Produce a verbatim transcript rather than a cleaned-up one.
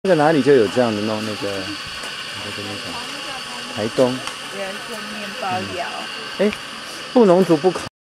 那个哪里就有这样的弄那个，我在这边讲，台东。 有一些面包窑。 哎、布农族不烤。